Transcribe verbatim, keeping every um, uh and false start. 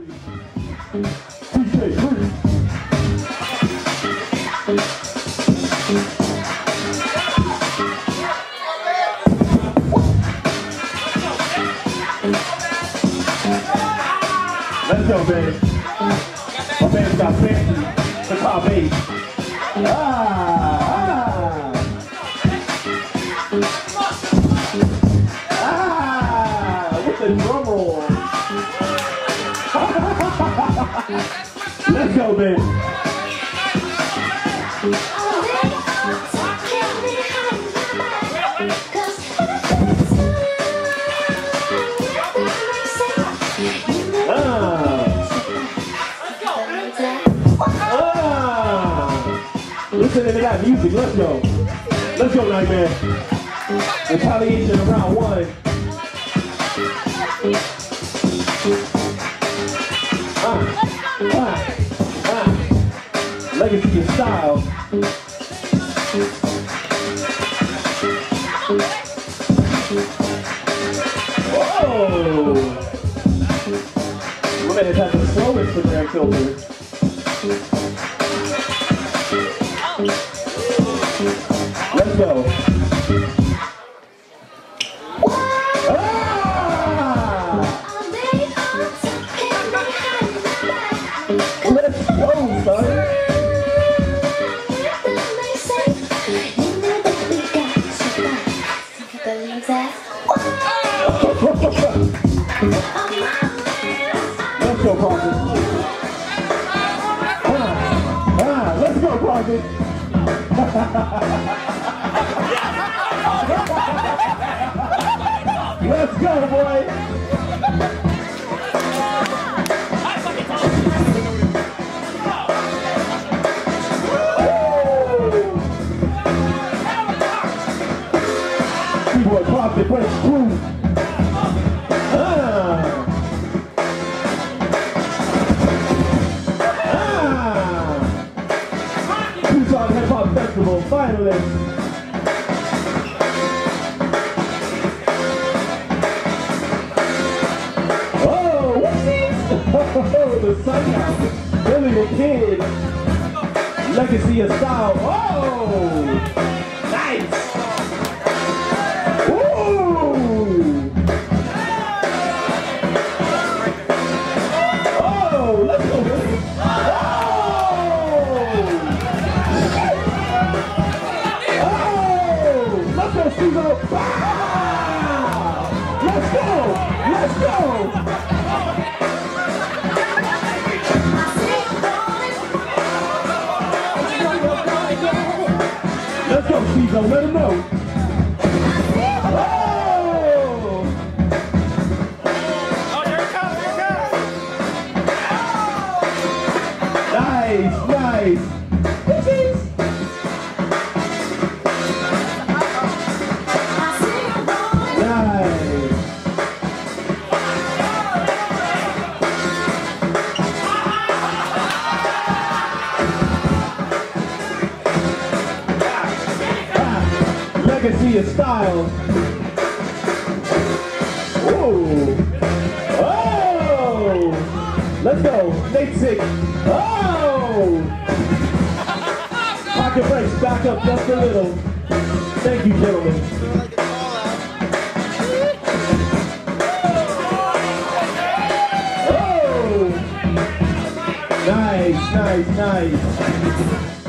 Let's go, babe. My band's got fancy. The car bass. Ah, ah. Ah, with the drum roll. Let's go, babe. Listen to that music, let's go. Let's go, Nightmare. Retaliation around one. Ah, ah, ah. Legacy of style. Whoa! My man has the slow Instagram filter. Let's go. Ah! Let's go, son. Let's go, Parker. Ah, ah, let's go, Parker. Let's go, boy! Boy, pop the press through. Ah. Ah. Tucson Hip Hop Festival finalist. Oh, the sunhouse, Billy the Kid, legacy of style. Oh, nice. Ooh. Oh, let's go, Billy. Oh, oh, let's go, Steve. Wow. Let's go, let's go. Let's go, Steve-O, let him know. Oh! Oh, here it comes, here it comes. Nice, nice. Nice. Legacy of style. Whoa. Oh. Let's go. Nate Sick. Oh. Pocket brakes back up just a little. Thank you, gentlemen. Oh. Nice, nice, nice.